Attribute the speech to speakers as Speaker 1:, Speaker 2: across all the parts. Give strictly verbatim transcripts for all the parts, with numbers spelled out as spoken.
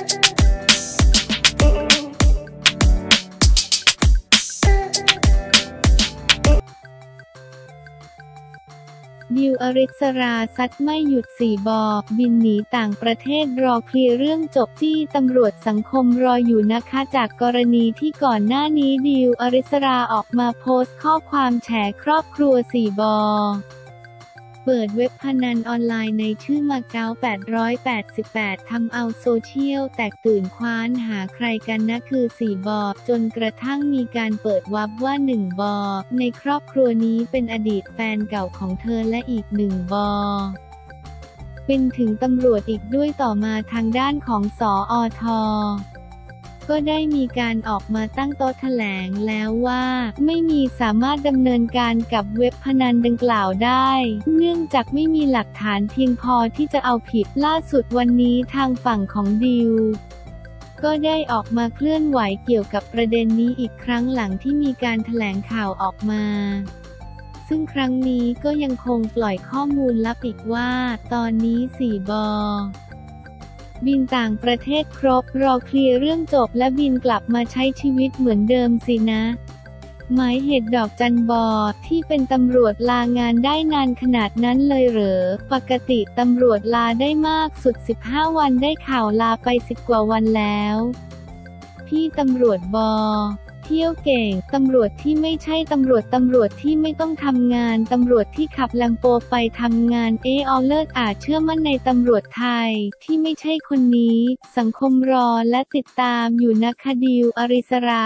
Speaker 1: ดิว อริศราซัดไม่หยุดสี่บอบินหนีต่างประเทศรอเคลียร์เรื่องจบจี้ตำรวจสังคมรออยู่นะคะจากกรณีที่ก่อนหน้านี้ดิว อริศราออกมาโพสต์ข้อความแฉครอบครัวสี่บอเปิดเว็บพนันออนไลน์ในชื่อมาเก๊าแปดร้อยแปดสิบแปดทำเอาโซเชียลแตกตื่นคว้านหาใครกันนะคือสี่บอจนกระทั่งมีการเปิดวับว่าหนึ่งบอในครอบครัวนี้เป็นอดีตแฟนเก่าของเธอและอีกหนึ่งบอเป็นถึงตำรวจอีกด้วยต่อมาทางด้านของสอท.ก็ได้มีการออกมาตั้งโต๊ะแถลงแล้วว่าไม่มีสามารถดำเนินการกับเว็บพนันดังกล่าวได้เนื่องจากไม่มีหลักฐานเพียงพอที่จะเอาผิดล่าสุดวันนี้ทางฝั่งของดิวก็ได้ออกมาเคลื่อนไหวเกี่ยวกับประเด็นนี้อีกครั้งหลังที่มีการแถลงข่าวออกมาซึ่งครั้งนี้ก็ยังคงปล่อยข้อมูลลับอีกว่าตอนนี้สี่บอบินต่างประเทศครบรอเคลียร์เรื่องจบและบินกลับมาใช้ชีวิตเหมือนเดิมสินะหมายเหตุดอกจันบอที่เป็นตำรวจลางานได้นานขนาดนั้นเลยเหรอปกติตำรวจลาได้มากสุดสิบห้าวันได้ข่าวลาไปสิบกว่าวันแล้วพี่ตำรวจบอเที่ยวเก่งตำรวจที่ไม่ใช่ตำรวจตำรวจที่ไม่ต้องทำงานตำรวจที่ขับแลมโบไปทำงานเออเลิศอาจเชื่อมั่นในตำรวจไทยที่ไม่ใช่คนนี้สังคมรอและติดตามอยู่นะคะดิว อริศรา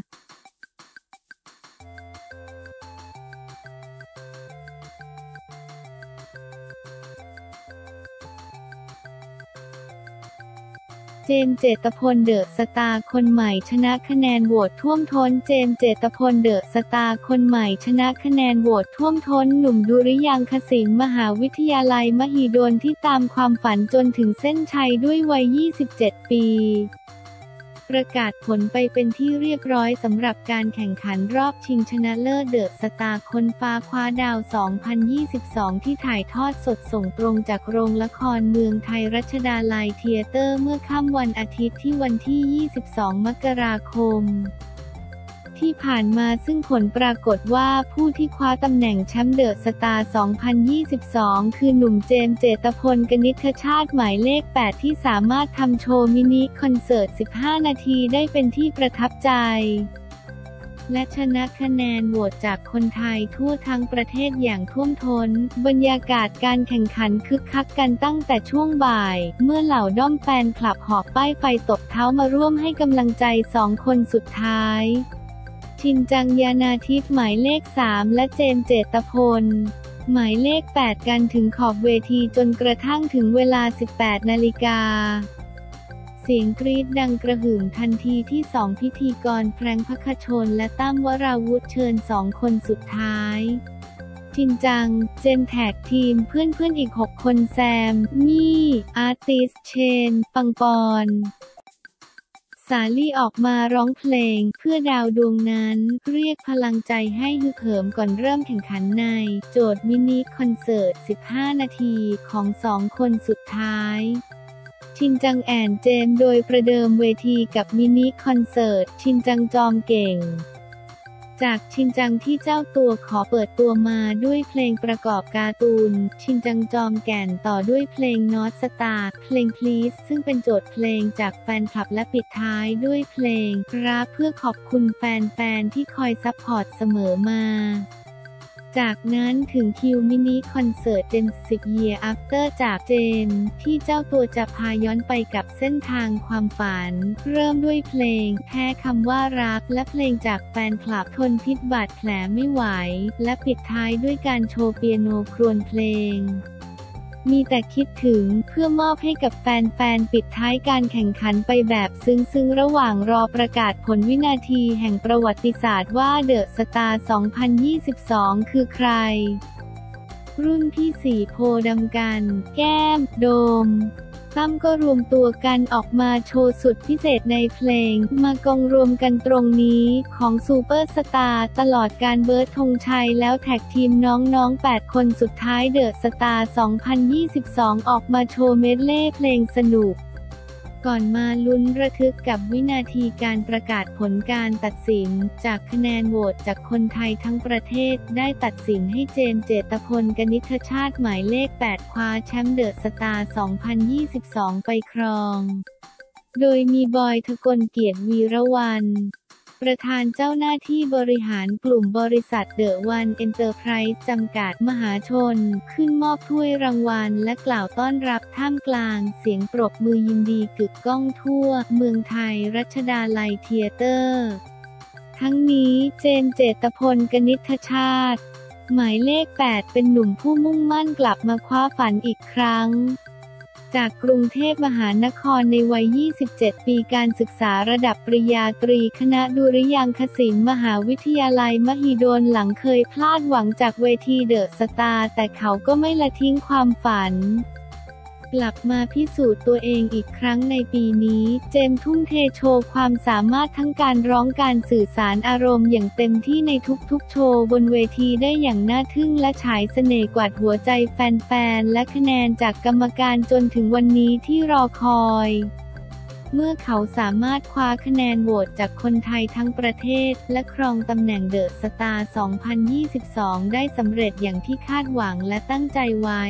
Speaker 1: เจมส์ เจตพล เดอะสตาร์คนใหม่ชนะคะแนนโหวตท่วมท้นเจมส์ เจตพล เดอะสตาร์คนใหม่ชนะคะแนนโหวตท่วมท้นหนุ่มดุริยางคศิลป์มหาวิทยาลัยมหิดลที่ตามความฝันจนถึงเส้นชัยด้วยวัยยี่สิบเจ็ดปีประกาศผลไปเป็นที่เรียบร้อยสำหรับการแข่งขันรอบชิงชนะเลิศเดอะสตาร์คนฟ้าคว้าดาว สองพันยี่สิบสอง ที่ถ่ายทอดสดส่งตรงจากโรงละครเมืองไทยรัชดาลัยเธียเตอร์เมื่อค่ำวันอาทิตย์ที่วันที่ ยี่สิบสอง มกราคมที่ผ่านมาซึ่งผลปรากฏว่าผู้ที่คว้าตำแหน่งแชมป์เดอะสตาร์ สองพันยี่สิบสอง คือหนุ่มเจมส์ เจตพล กนิษฐชาติหมายเลข แปด ที่สามารถทำโชว์มินิคอนเสิร์ต สิบห้า นาทีได้เป็นที่ประทับใจและชนะคะแนนโหวตจากคนไทยทั่วทั้งประเทศอย่างท่วมท้นบรรยากาศการแข่งขันคึกคักกันตั้งแต่ช่วงบ่ายเมื่อเหล่าด้อมแฟนคลับหอบป้ายไฟตบเท้ามาร่วมให้กำลังใจสองคนสุดท้ายชินจังยานาทิพย์หมายเลขสามและเจมส์ เจตพลหมายเลขแปดกันถึงขอบเวทีจนกระทั่งถึงเวลา สิบแปด นาฬิกาเสียงกรี๊ดดังกระหึ่มทันทีที่สองพิธีกรแฟรงค์ พคชลและตั้มวราวุธเชิญสองคนสุดท้ายชินจังเจนแท็กทีมเพื่อนๆอีกหกคนแซมมี่อาร์ติสเชนปังปอนสาลี่ออกมาร้องเพลงเพื่อดาวดวงนั้นเรียกพลังใจให้ฮึกเหิมก่อนเริ่มแข่งขันในโจทย์มินิคอนเสิร์ต สิบห้า นาทีของสองคนสุดท้ายชินจังแอนเจมโดยประเดิมเวทีกับมินิคอนเสิร์ตชินจังจอมเก่งจากชินจังที่เจ้าตัวขอเปิดตัวมาด้วยเพลงประกอบการ์ตูนชินจังจอมแก่นต่อด้วยเพลงนอตสตาร์เพลง Please ซึ่งเป็นโจทย์เพลงจากแฟนคลับและปิดท้ายด้วยเพลงรักเพื่อขอบคุณแฟนๆที่คอยซัพพอร์ตเสมอมาจากนั้นถึงคิวมินิคอนเสิร์ต เจน สิบ Year After จากเจมที่เจ้าตัวจะพาย้อนไปกับเส้นทางความฝันเริ่มด้วยเพลงแค่คำว่ารักและเพลงจากแฟนคลับทนพิษบาดแผลไม่ไหวและปิดท้ายด้วยการโชว์เปียโนครวญเพลงมีแต่คิดถึงเพื่อมอบให้กับแฟนๆปิดท้ายการแข่งขันไปแบบซึ้งๆระหว่างรอประกาศผลวินาทีแห่งประวัติศาสตร์ว่าเดอะสตาร์ สองพันยี่สิบสอง คือใครรุ่นพี่สี่โพธิ์ดำกันแก้มโดมตั้มก็รวมตัวกันออกมาโชว์สุดพิเศษในเพลงมากองรวมกันตรงนี้ของซูเปอร์สตาร์ตลอดการเบิร์ดธงชัยแล้วแท็กทีมน้องๆแปดคนสุดท้ายเดอะสตาร์ สองพันยี่สิบสอง ออกมาโชว์เมดเล่เพลงสนุกก่อนมาลุ้นระทึกกับวินาทีการประกาศผลการตัดสินจากคะแนนโหวตจากคนไทยทั้งประเทศได้ตัดสินให้เจมส์ เจตพล กนิษฐชาติหมายเลข แปด คว้าแชมป์เดอะสตาร์ สองพันยี่สิบสอง ไปครอง โดยมีบอย ทกลเกียรติวีระวรรณประธานเจ้าหน้าที่บริหารกลุ่มบริษัทเดอะวันเอ็นเตอร์ไพรส์จำกัดมหาชนขึ้นมอบถ้วยรางวัลและกล่าวต้อนรับท่ามกลางเสียงปรบมือยินดีกึกก้องทั่วเมืองไทยรัชดาลัยเธียเตอร์ทั้งนี้เจมส์ เจตพล กนิษฐชาติหมายเลข แปด เป็นหนุ่มผู้มุ่งมั่นกลับมาคว้าฝันอีกครั้งจากกรุงเทพมหานครในวัย ยี่สิบเจ็ด ปีการศึกษาระดับปริญญาตรีคณะดุริยางคศิลป์มหาวิทยาลัยมหิดลหลังเคยพลาดหวังจากเวทีเดอะสตาร์แต่เขาก็ไม่ละทิ้งความฝันกลับมาพิสูจน์ตัวเองอีกครั้งในปีนี้เจมส์ทุ่มเทโชว์ความสามารถทั้งการร้องการสื่อสารอารมณ์อย่างเต็มที่ในทุกๆโชว์บนเวทีได้อย่างน่าทึ่งและฉายเสน่ห์กวาดหัวใจแฟนๆและคะแนนจากกรรมการจนถึงวันนี้ที่รอคอยเมื่อเขาสามารถคว้าคะแนนโหวตจากคนไทยทั้งประเทศและครองตำแหน่งเดอะสตาร์ สองพันยี่สิบสอง ได้สำเร็จอย่างที่คาดหวังและตั้งใจไว้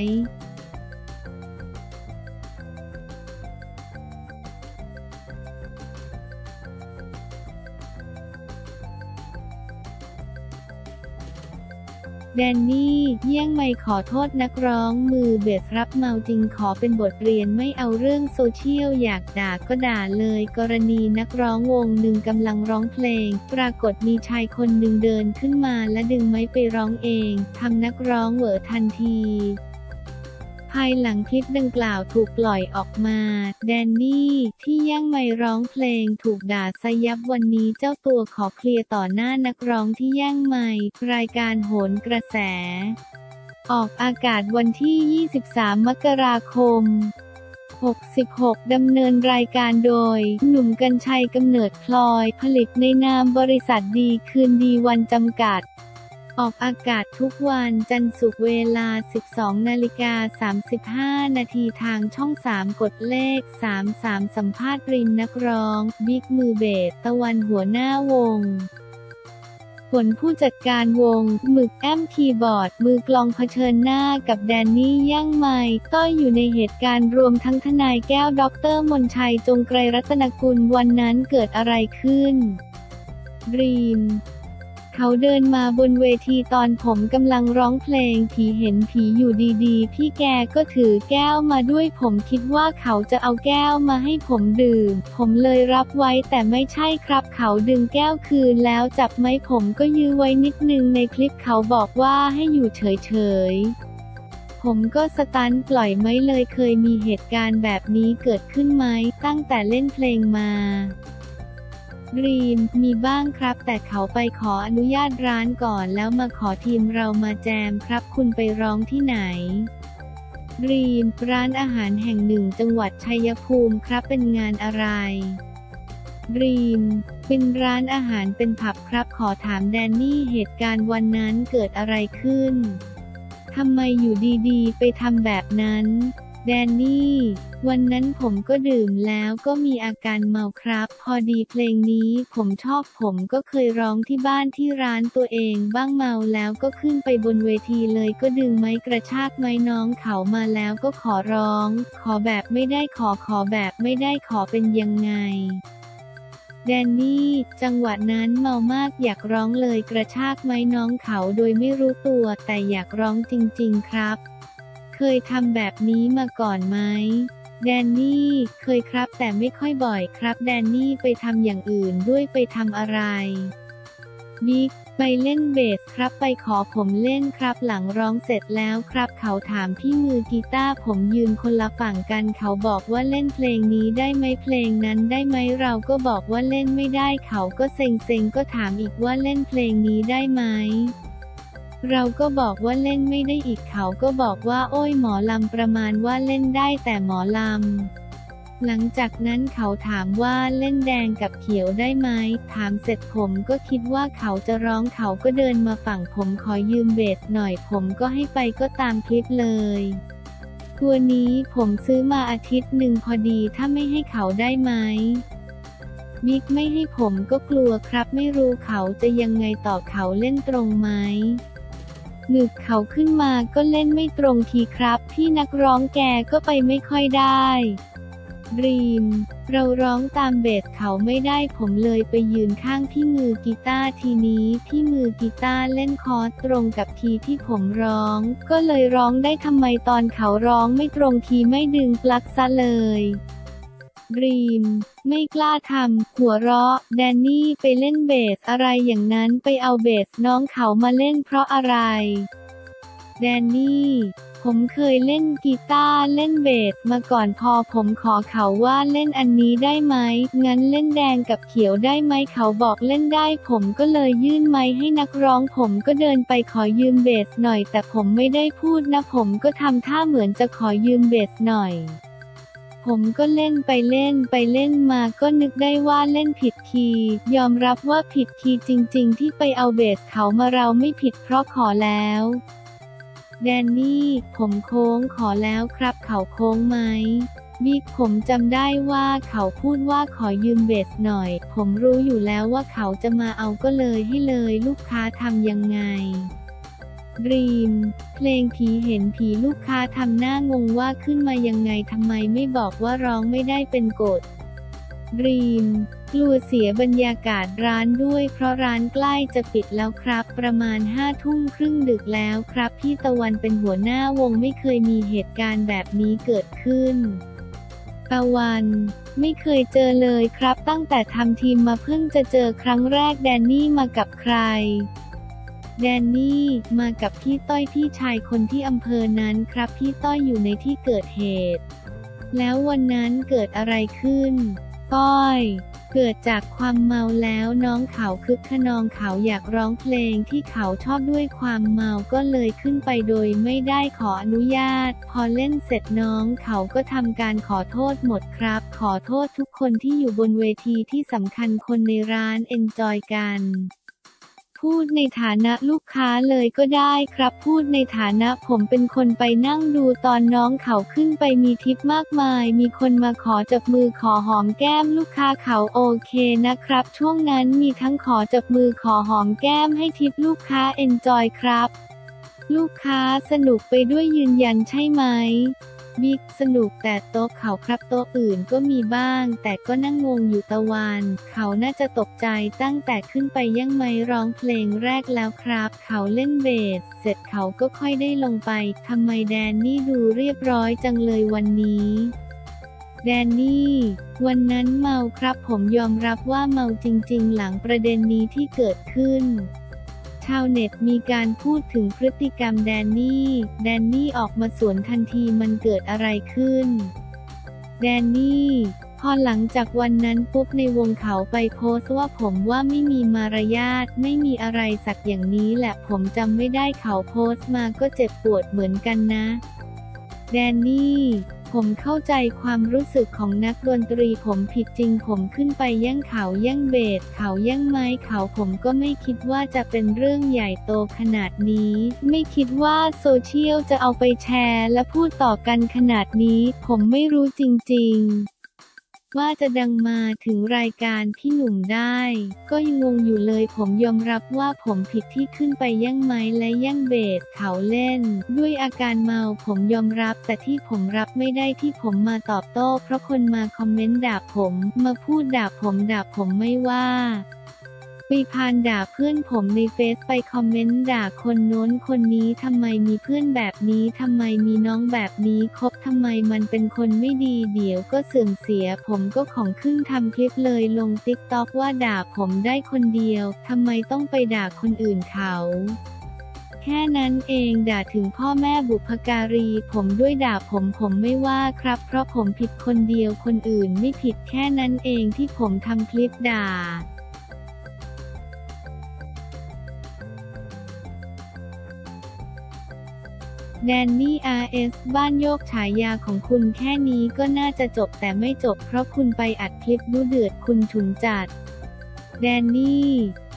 Speaker 1: แดนนี่เยี่ยงไม่ขอโทษนักร้องมือเบสรับเมาจริงขอเป็นบทเรียนไม่เอาเรื่องโซเชียลอยากด่าก็ด่าเลยกรณีนักร้องวงหนึ่งกำลังร้องเพลงปรากฏมีชายคนหนึ่งเดินขึ้นมาและดึงไม้ไปร้องเองทำนักร้องเหวอทันทีภายหลังคลิปดังกล่าวถูกปล่อยออกมาแดนนี่ที่แย่งไมค์ร้องเพลงถูกด่าซะยับวันนี้เจ้าตัวขอเคลียร์ต่อหน้านักร้องที่แย่งไมค์รายการโหนกระแสออกอากาศวันที่ ยี่สิบสาม มกราคม หกสิบหก ดำเนินรายการโดยหนุ่มกรรชัยกำเนิดพลอยผลิตในนามบริษัทดีคืนดีวันจำกัดออกอากาศทุกวันจันทร์ศุกร์เวลา สิบสองนาฬิกาสามสิบห้า นาทีทางช่อง สาม กดเลข สามสิบสาม สัมภาษณ์รินนักร้องบิ๊กมือเบสตะวันหัวหน้าวงผลผู้จัดการวงหมึกแอมคีย์บอร์ดมือกลองเผชิญหน้ากับแดนนี่ย่างไมค์ต้อยอยู่ในเหตุการณ์รวมทั้งทนายแก้วดร.มนชัยจงไกรรัตนกุลวันนั้นเกิดอะไรขึ้นรีมเขาเดินมาบนเวทีตอนผมกำลังร้องเพลงผีเห็นผีอยู่ดีๆพี่แกก็ถือแก้วมาด้วยผมคิดว่าเขาจะเอาแก้วมาให้ผมดื่มผมเลยรับไว้แต่ไม่ใช่ครับเขาดึงแก้วคืนแล้วจับไม้ผมก็ยื้อไว้นิดนึงในคลิปเขาบอกว่าให้อยู่เฉยๆผมก็สตันปล่อยไม้เลยเคยมีเหตุการณ์แบบนี้เกิดขึ้นไหมตั้งแต่เล่นเพลงมารีมมีบ้างครับแต่เขาไปขออนุญาตร้านก่อนแล้วมาขอทีมเรามาแจมครับคุณไปร้องที่ไหนรีมร้านอาหารแห่งหนึ่งจังหวัดชัยภูมิครับเป็นงานอะไรรีมเป็นร้านอาหารเป็นผับครับขอถามแดนนี่เหตุการณ์วันนั้นเกิดอะไรขึ้นทำไมอยู่ดีๆไปทำแบบนั้นแดนนี่วันนั้นผมก็ดื่มแล้วก็มีอาการเมาครับพอดีเพลงนี้ผมชอบผมก็เคยร้องที่บ้านที่ร้านตัวเองบ้างเมาแล้วก็ขึ้นไปบนเวทีเลยก็ดึงไม้กระชากไม้น้องเขามาแล้วก็ขอร้องขอแบบไม่ได้ขอขอแบบไม่ได้ขอเป็นยังไงแดนนี่จังหวะนั้นเมามากอยากร้องเลยกระชากไม้น้องเขาโดยไม่รู้ตัวแต่อยากร้องจริงๆครับเคยทำแบบนี้มาก่อนไหมแดนนี่เคยครับแต่ไม่ค่อยบ่อยครับแดนนี่ไปทำอย่างอื่นด้วยไปทำอะไรบิ๊กไปเล่นเบสครับไปขอผมเล่นครับหลังร้องเสร็จแล้วครับเขาถามที่มือกีตาร์ผมยืนคนละฝั่งกันเขาบอกว่าเล่นเพลงนี้ได้ไหมเพลงนั้นได้ไหมเราก็บอกว่าเล่นไม่ได้เขาก็เซ็งเซ็งก็ถามอีกว่าเล่นเพลงนี้ได้ไหมเราก็บอกว่าเล่นไม่ได้อีกเขาก็บอกว่าโอ้ยหมอลำประมาณว่าเล่นได้แต่หมอลำหลังจากนั้นเขาถามว่าเล่นแดงกับเขียวได้ไหมถามเสร็จผมก็คิดว่าเขาจะร้องเขาก็เดินมาฝั่งผมขอยืมเบสหน่อยผมก็ให้ไปก็ตามคลิปเลยตัวนี้ผมซื้อมาอาทิตย์หนึ่งพอดีถ้าไม่ให้เขาได้ไหมบิ๊กไม่ให้ผมก็กลัวครับไม่รู้เขาจะยังไงต่อเขาเล่นตรงไหมหนึกเขาขึ้นมาก็เล่นไม่ตรงทีครับพี่นักร้องแกก็ไปไม่ค่อยได้รีมเราร้องตามเบสเขาไม่ได้ผมเลยไปยืนข้างพี่มือกีตาร์ทีนี้พี่มือกีตาร์เล่นคอร์ดตรงกับทีที่ผมร้องก็เลยร้องได้ทำไมตอนเขาร้องไม่ตรงทีไม่ดึงปลั๊กซะเลยรีมไม่กล้าทำหัวเราะแดนนี่ไปเล่นเบสอะไรอย่างนั้นไปเอาเบสน้องเขามาเล่นเพราะอะไรแดนนี่ผมเคยเล่นกีตาร์เล่นเบสมาก่อนพอผมขอเขาว่าเล่นอันนี้ได้ไหมงั้นเล่นแดงกับเขียวได้ไหมเขาบอกเล่นได้ผมก็เลยยื่นไมค์ให้นักร้องผมก็เดินไปขอยืมเบสหน่อยแต่ผมไม่ได้พูดนะผมก็ทำท่าเหมือนจะขอยืมเบสหน่อยผมก็เล่นไปเล่นไปเล่นมาก็นึกได้ว่าเล่นผิดคีย์ยอมรับว่าผิดคีย์จริงๆที่ไปเอาเบสเขามาเราไม่ผิดเพราะขอแล้วแดนนี่ผมโค้งขอแล้วครับเขาโค้งไหมบิ๊กผมจำได้ว่าเขาพูดว่าขอยืมเบสหน่อยผมรู้อยู่แล้วว่าเขาจะมาเอาก็เลยให้เลยลูกค้าทำยังไงรีมเพลงผีเห็นผีลูกค้าทำหน้างงว่าขึ้นมายังไงทำไมไม่บอกว่าร้องไม่ได้เป็นกฎรีมกลัวเสียบรรยากาศร้านด้วยเพราะร้านใกล้จะปิดแล้วครับประมาณห้าทุ่มครึ่งดึกแล้วครับพี่ตะวันเป็นหัวหน้าวงไม่เคยมีเหตุการณ์แบบนี้เกิดขึ้นตะวันไม่เคยเจอเลยครับตั้งแต่ทำทีมมาเพิ่งจะเจอครั้งแรกแดนนี่มากับใครแดนนี่มากับพี่ต้อยพี่ชายคนที่อำเภอนั้นครับพี่ต้อยอยู่ในที่เกิดเหตุแล้ววันนั้นเกิดอะไรขึ้นต้อยเกิดจากความเมาแล้วน้องเขาคึกขนองเขาอยากร้องเพลงที่เขาชอบด้วยความเมาก็เลยขึ้นไปโดยไม่ได้ขออนุญาตพอเล่นเสร็จน้องเขาก็ทำการขอโทษหมดครับขอโทษทุกคนที่อยู่บนเวทีที่สำคัญคนในร้านเอนจอยกันพูดในฐานะลูกค้าเลยก็ได้ครับพูดในฐานะผมเป็นคนไปนั่งดูตอนน้องเขาขึ้นไปมีทิปมากมายมีคนมาขอจับมือขอหอมแก้มลูกค้าเขาโอเคนะครับช่วงนั้นมีทั้งขอจับมือขอหอมแก้มให้ทิปลูกค้าเอนจอยครับลูกค้าสนุกไปด้วยยืนยันใช่ไหมบิ๊กสนุกแต่โต๊ะเขาครับโต๊ะอื่นก็มีบ้างแต่ก็นั่งงงอยู่ตะวันเขาน่าจะตกใจตั้งแต่ขึ้นไปยังไม่ร้องเพลงแรกแล้วครับเขาเล่นเบสเสร็จเขาก็ค่อยได้ลงไปทำไมแดนนี่ดูเรียบร้อยจังเลยวันนี้แดนนี่วันนั้นเมาครับผมยอมรับว่าเมาจริงๆหลังประเด็นนี้ที่เกิดขึ้นชาวเน็ตมีการพูดถึงพฤติกรรมแดนนี่แดนนี่ออกมาสวนทันทีมันเกิดอะไรขึ้นแดนนี่พอหลังจากวันนั้นปุ๊บในวงเขาไปโพสต์ว่าผมว่าไม่มีมารยาทไม่มีอะไรสักอย่างนี้แหละผมจำไม่ได้เขาโพสต์มาก็เจ็บปวดเหมือนกันนะแดนนี่ผมเข้าใจความรู้สึกของนักดนตรีผมผิดจริงผมขึ้นไปแย่งเขาแย่งเบสเขาแย่งไม้เขาผมก็ไม่คิดว่าจะเป็นเรื่องใหญ่โตขนาดนี้ไม่คิดว่าโซเชียลจะเอาไปแชร์และพูดต่อกันขนาดนี้ผมไม่รู้จริงๆว่าจะดังมาถึงรายการพี่หนุ่มได้ก็ยังงงอยู่เลยผมยอมรับว่าผมผิดที่ขึ้นไปแย่งไม้และแย่งเบสเขาเล่นด้วยอาการเมาผมยอมรับแต่ที่ผมรับไม่ได้ที่ผมมาตอบโต้เพราะคนมาคอมเมนต์ด่าผมมาพูดด่าผมด่าผมไม่ว่าไปพานด่าเพื่อนผมในเฟซไปคอมเมนต์ด่าคนโน้นคนนี้ทำไมมีเพื่อนแบบนี้ทำไมมีน้องแบบนี้คบทำไมมันเป็นคนไม่ดีเดี๋ยวก็เสื่อมเสียผมก็ของขึ้นทำคลิปเลยลงติ๊กต็อกว่าด่าผมได้คนเดียวทำไมต้องไปด่าคนอื่นเขาแค่นั้นเองด่าถึงพ่อแม่บุพการีผมด้วยด่าผมผมไม่ว่าครับเพราะผมผิดคนเดียวคนอื่นไม่ผิดแค่นั้นเองที่ผมทำคลิปด่าแดนนี่ อาร์ เอส บ้านโยกฉายาของคุณแค่นี้ก็น่าจะจบแต่ไม่จบเพราะคุณไปอัดคลิปดูเดือดคุณฉุนจัดแดนนี่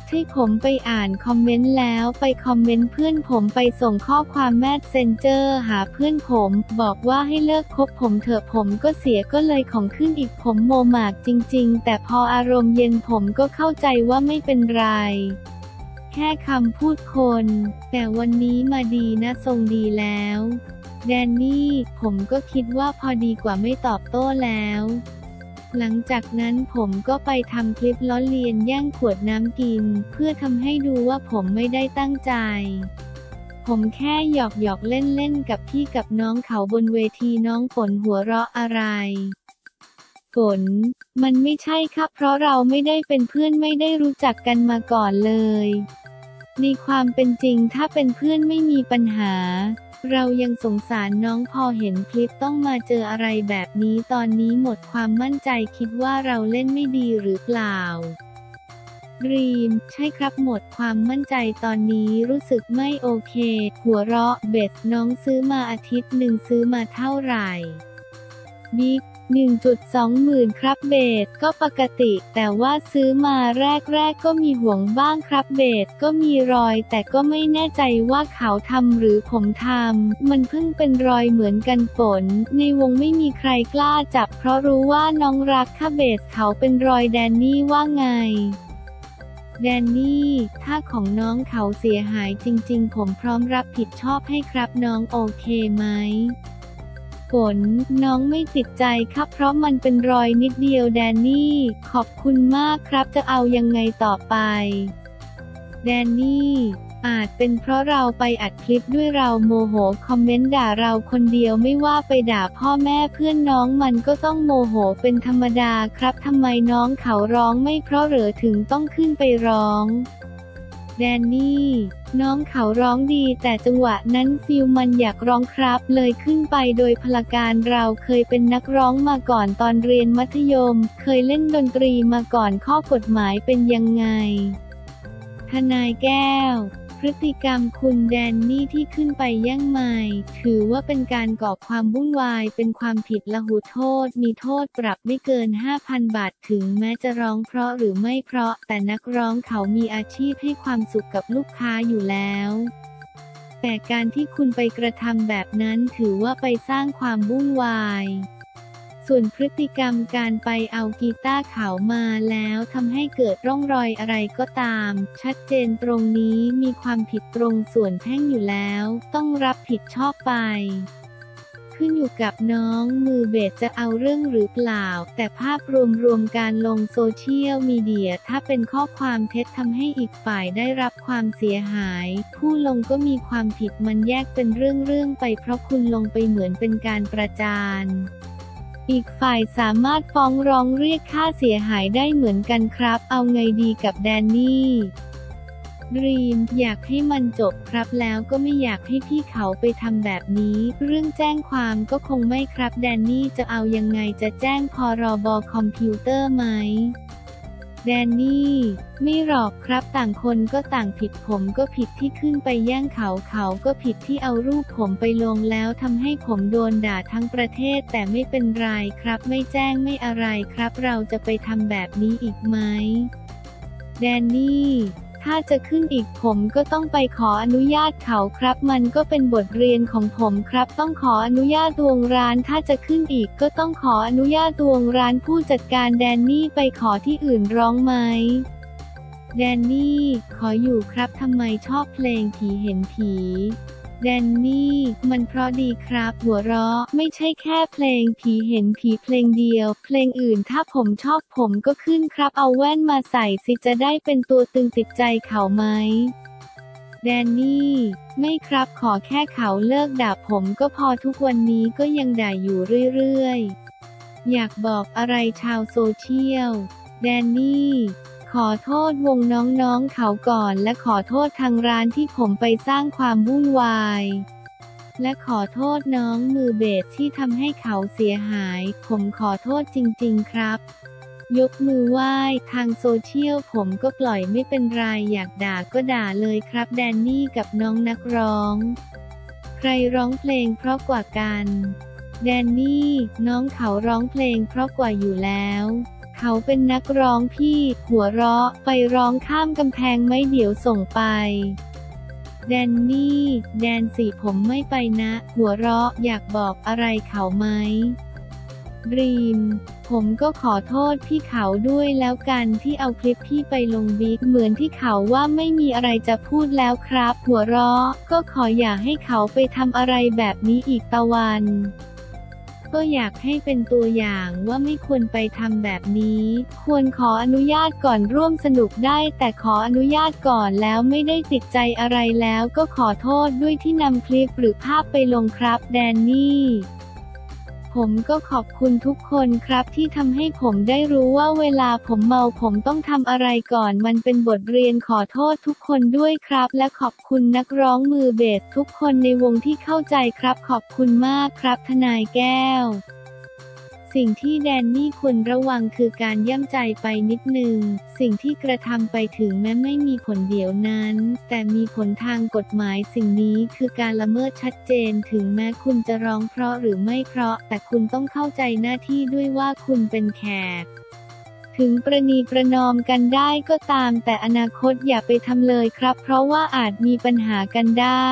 Speaker 1: ใช่ผมไปอ่านคอมเมนต์แล้วไปคอมเมนต์เพื่อนผมไปส่งข้อความแมสเซนเจอร์หาเพื่อนผมบอกว่าให้เลิกคบผมเถอะผมก็เสียก็เลยของขึ้นอีกผมโมหมากจริงๆแต่พออารมณ์เย็นผมก็เข้าใจว่าไม่เป็นไรแค่คำพูดคนแต่วันนี้มาดีนะทรงดีแล้วแดนนี่ผมก็คิดว่าพอดีกว่าไม่ตอบโต้แล้วหลังจากนั้นผมก็ไปทำคลิปล้อเลียนแย่งขวดน้ำกินเพื่อทำให้ดูว่าผมไม่ได้ตั้งใจผมแค่หยอกหยอกเล่นเล่นกับพี่กับน้องเขาบนเวทีน้องฝนหัวเราะอะไรฝนมันไม่ใช่ครับเพราะเราไม่ได้เป็นเพื่อนไม่ได้รู้จักกันมาก่อนเลยในความเป็นจริงถ้าเป็นเพื่อนไม่มีปัญหาเรายังสงสารน้องพอเห็นคลิปต้องมาเจออะไรแบบนี้ตอนนี้หมดความมั่นใจคิดว่าเราเล่นไม่ดีหรือเปล่ารีมใช่ครับหมดความมั่นใจตอนนี้รู้สึกไม่โอเคหัวเราะเบสน้องซื้อมาอาทิตย์หนึ่งซื้อมาเท่าไหร่บิ๊ก หนึ่งจุดสอง หมื่นครับเบสก็ปกติแต่ว่าซื้อมาแรกๆก็มีห่วงบ้างครับเบสก็มีรอยแต่ก็ไม่แน่ใจว่าเขาทำหรือผมทำมันเพิ่งเป็นรอยเหมือนกันฝนในวงไม่มีใครกล้าจับเพราะรู้ว่าน้องรักค่ะเบสเขาเป็นรอยแดนนี่ว่าไงแดนนี่ถ้าของน้องเขาเสียหายจริงๆผมพร้อมรับผิดชอบให้ครับน้องโอเคไหมฝนน้องไม่ติดใจครับเพราะมันเป็นรอยนิดเดียวแดนนี่ขอบคุณมากครับจะเอายังไงต่อไปแดนนี่อาจเป็นเพราะเราไปอัดคลิปด้วยเราโมโหคอมเมนต์ด่าเราคนเดียวไม่ว่าไปด่าพ่อแม่เพื่อนน้องมันก็ต้องโมโหเป็นธรรมดาครับทำไมน้องเขาร้องไม่เพราะเหรอถึงต้องขึ้นไปร้องแดนนี่น้องเขาร้องดีแต่จังหวะนั้นฟิลมันอยากร้องครับเลยขึ้นไปโดยพลการเราเคยเป็นนักร้องมาก่อนตอนเรียนมัธยมเคยเล่นดนตรีมาก่อนข้อกฎหมายเป็นยังไงทนายแก้วพฤติกรรมคุณแดนนี่ที่ขึ้นไปแย่งไมค์ถือว่าเป็นการก่อความวุ่นวายเป็นความผิดละหุโทษมีโทษปรับไม่เกิน ห้าพัน บาทถึงแม้จะร้องเพราะหรือไม่เพราะแต่นักร้องเขามีอาชีพให้ความสุขกับลูกค้าอยู่แล้วแต่การที่คุณไปกระทำแบบนั้นถือว่าไปสร้างความวุ่นวายส่วนพฤติกรรมการไปเอากีตาร์เขามาแล้วทำให้เกิดร่องรอยอะไรก็ตามชัดเจนตรงนี้มีความผิดตรงส่วนแพ่งอยู่แล้วต้องรับผิดชอบไปขึ้นอยู่กับน้องมือเบสจะเอาเรื่องหรือเปล่าแต่ภาพรวมๆการลงโซเชียลมีเดียถ้าเป็นข้อความเท็จทำให้อีกฝ่ายได้รับความเสียหายผู้ลงก็มีความผิดมันแยกเป็นเรื่องๆไปเพราะคุณลงไปเหมือนเป็นการประจานอีกฝ่ายสามารถฟ้องร้องเรียกค่าเสียหายได้เหมือนกันครับเอาไงดีกับแดนนี่ดรีมอยากให้มันจบครับแล้วก็ไม่อยากให้พี่เขาไปทำแบบนี้เรื่องแจ้งความก็คงไม่ครับแดนนี่จะเอายังไงจะแจ้งพรบคอมพิวเตอร์ไหมแดนนี่ไม่หรอกครับต่างคนก็ต่างผิดผมก็ผิดที่ขึ้นไปแย่งเขาเขาก็ผิดที่เอารูปผมไปลงแล้วทำให้ผมโดนด่าทั้งประเทศแต่ไม่เป็นไรครับไม่แจ้งไม่อะไรครับเราจะไปทำแบบนี้อีกไหมแดนนี่ถ้าจะขึ้นอีกผมก็ต้องไปขออนุญาตเขาครับมันก็เป็นบทเรียนของผมครับต้องขออนุญาตดวงร้านถ้าจะขึ้นอีกก็ต้องขออนุญาตดวงร้านผู้จัดการแดนนี่ไปขอที่อื่นร้องไหมแดนนี่ขออยู่ครับทำไมชอบเพลงผีเห็นผีแดนนี่มันเพราะดีครับหัวเราะไม่ใช่แค่เพลงผีเห็นผีเพลงเดียวเพลงอื่นถ้าผมชอบผมก็ขึ้นครับเอาแว่นมาใส่สิจะได้เป็นตัวตึงติดใจเขาไหมแดนนี่ไม่ครับขอแค่เขาเลิกด่าผมก็พอทุกวันนี้ก็ยังด่าอยู่เรื่อยๆอยากบอกอะไรชาวโซเชียลแดนนี่ขอโทษวงน้องๆเขาก่อนและขอโทษทางร้านที่ผมไปสร้างความวุ่นวายและขอโทษน้องมือเบสที่ทำให้เขาเสียหายผมขอโทษจริงๆครับยกมือไหว้ทางโซเชียลผมก็ปล่อยไม่เป็นไรอยากด่าก็ด่าเลยครับแดนนี่กับน้องนักร้องใครร้องเพลงเพราะกว่ากันแดนนี่น้องเขาร้องเพลงเพราะกว่าอยู่แล้วเขาเป็นนักร้องพี่ หัวเราะ ไปร้องข้ามกำแพงไหมเดี๋ยวส่งไป แดนนี่ แดนสิผมไม่ไปนะ หัวเราะ อยากบอกอะไรเขาไหม รีม ผมก็ขอโทษพี่เขาด้วยแล้วกันที่เอาคลิปพี่ไปลงบิ๊กเหมือนที่เขาว่าไม่มีอะไรจะพูดแล้วครับ หัวเราะ ก็ขออย่าให้เขาไปทำอะไรแบบนี้อีกตะวัน ก็อยากให้เป็นตัวอย่างว่าไม่ควรไปทำแบบนี้ ควรขออนุญาตก่อนร่วมสนุกได้แต่ขออนุญาตก่อนแล้วไม่ได้ติดใจอะไรแล้วก็ขอโทษด้วยที่นำคลิปหรือภาพไปลงครับแดนนี่ ผมก็ขอบคุณทุกคนครับที่ทำให้ผมได้รู้ว่าเวลาผมเมาผมต้องทำอะไรก่อนมันเป็นบทเรียนขอโทษทุกคนด้วยครับและขอบคุณนักร้องมือเบสทุกคนในวงที่เข้าใจครับขอบคุณมากครับทนายแก้ว สิ่งที่แดนนี่ควรระวังคือการย่ำใจไปนิดนึงสิ่งที่กระทำไปถึงแม้ไม่มีผลเดี๋ยวนั้นแต่มีผลทางกฎหมายสิ่งนี้คือการละเมิดชัดเจนถึงแม้คุณจะร้องเพราะหรือไม่เพราะแต่คุณต้องเข้าใจหน้าที่ด้วยว่าคุณเป็นแขกถึงประนีประนอมกันได้ก็ตามแต่อนาคตอย่าไปทำเลยครับเพราะว่าอาจมีปัญหากันได้